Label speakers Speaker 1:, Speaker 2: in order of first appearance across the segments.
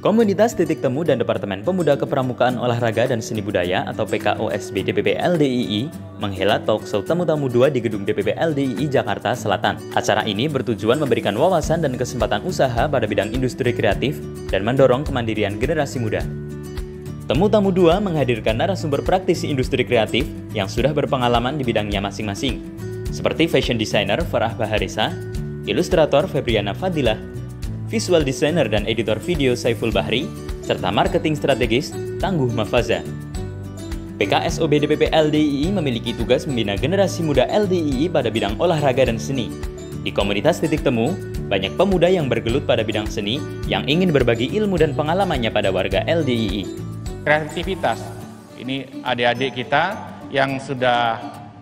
Speaker 1: Komunitas Titik Temu dan Departemen Pemuda Kepramukaan Olahraga dan Seni Budaya atau PKOSB DPP LDII menghelat talkshow Temu-Temu 2 di gedung DPP LDII Jakarta Selatan. Acara ini bertujuan memberikan wawasan dan kesempatan usaha pada bidang industri kreatif dan mendorong kemandirian generasi muda. Temu-Temu 2 menghadirkan narasumber praktisi industri kreatif yang sudah berpengalaman di bidangnya masing-masing, seperti fashion designer Farah Baharisa, ilustrator Febriana Fadilah, visual designer dan editor video Saiful Bahri, serta marketing strategis Tangguh Mafaza. PKSOB DPP LDII memiliki tugas membina generasi muda LDII pada bidang olahraga dan seni. Di komunitas Titik Temu, banyak pemuda yang bergelut pada bidang seni yang ingin berbagi ilmu dan pengalamannya pada warga LDII.
Speaker 2: Kreativitas, ini adik-adik kita yang sudah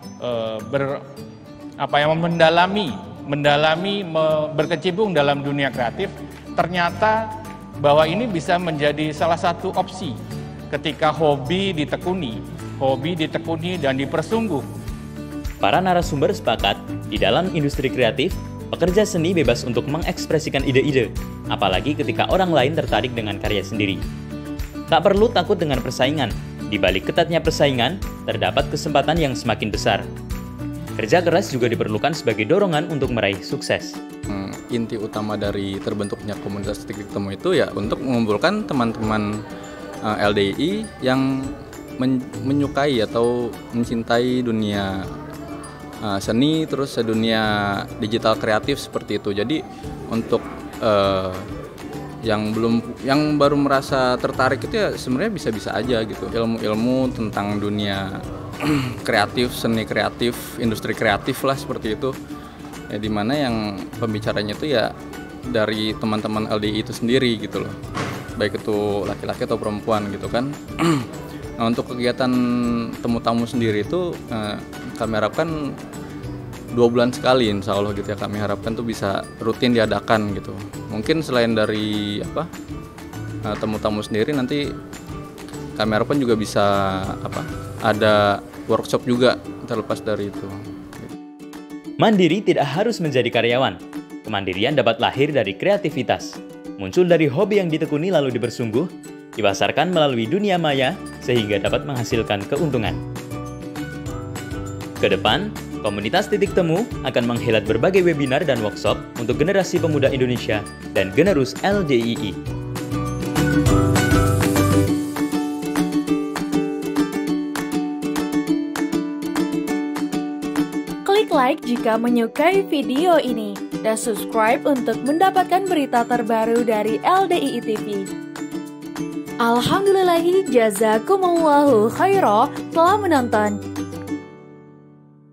Speaker 2: mendalami berkecimpung dalam dunia kreatif, ternyata bahwa ini bisa menjadi salah satu opsi ketika hobi ditekuni dan dipersungguh.
Speaker 1: Para narasumber sepakat, di dalam industri kreatif, pekerja seni bebas untuk mengekspresikan ide-ide, apalagi ketika orang lain tertarik dengan karya sendiri. Tak perlu takut dengan persaingan, di balik ketatnya persaingan, terdapat kesempatan yang semakin besar. Kerja keras juga diperlukan sebagai dorongan untuk meraih sukses.
Speaker 3: Inti utama dari terbentuknya komunitas Titik Temu itu ya untuk mengumpulkan teman-teman LDII yang menyukai atau mencintai dunia seni, terus dunia digital kreatif seperti itu. Jadi untuk yang baru merasa tertarik itu ya sebenarnya bisa-bisa aja gitu. Ilmu-ilmu tentang dunia kreatif, seni kreatif, industri kreatif lah seperti itu. Ya dimana yang pembicaranya itu ya dari teman-teman LDII itu sendiri gitu loh. Baik itu laki-laki atau perempuan gitu kan. Nah, untuk kegiatan temu-tamu sendiri itu kami harapkan 2 bulan sekali insya Allah gitu ya, kami harapkan tuh bisa rutin diadakan gitu. Mungkin selain dari temu-tamu sendiri nanti kami harapkan juga bisa ada workshop juga terlepas dari itu.
Speaker 1: Mandiri tidak harus menjadi karyawan. Kemandirian dapat lahir dari kreativitas, muncul dari hobi yang ditekuni lalu dipersungguh, dipasarkan melalui dunia maya sehingga dapat menghasilkan keuntungan. Kedepan, komunitas Titik Temu akan menghelat berbagai webinar dan workshop untuk generasi pemuda Indonesia dan generus LDII.
Speaker 4: Klik like jika menyukai video ini dan subscribe untuk mendapatkan berita terbaru dari LDII TV. Alhamdulillahi jazakumullahu khairah telah menonton.